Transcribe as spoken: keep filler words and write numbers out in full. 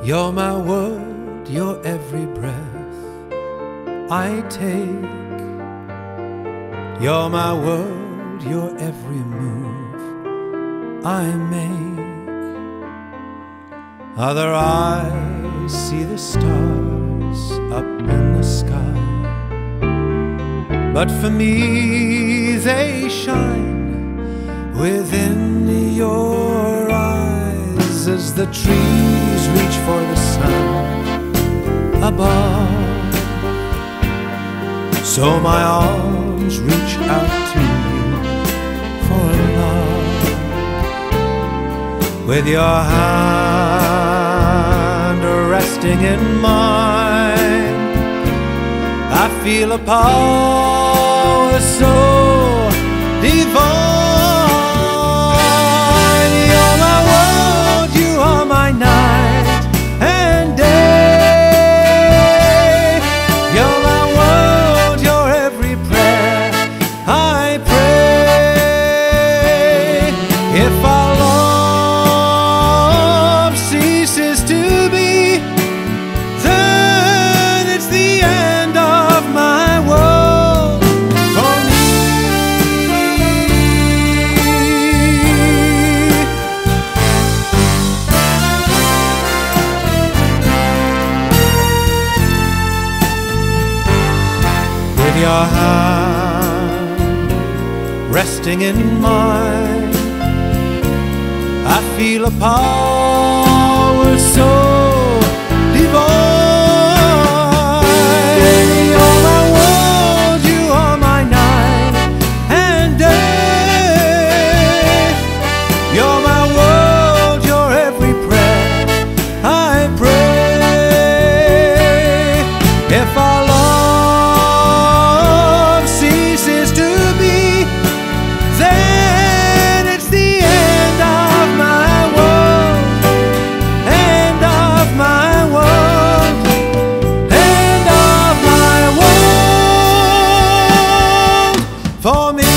You're my world, you're every breath I take. You're my world, you're every move I make. Other eyes see the stars up in the sky, but for me they shine within your eyes as the trees reach for the sun above. So my arms reach out to you for love. With your hand resting in mine, I feel a power so divine. You're my world, you are my night and day. You're my world, you're every prayer I pray. If our love ceases to be, then it's the end of my world for me. With your hand resting in mine, I feel a power so divine. You're my world, you are my night and day. You're my world, you're every prayer I pray. If our love ceases to be, then it's the end of my world, end of my world, end of my world for me.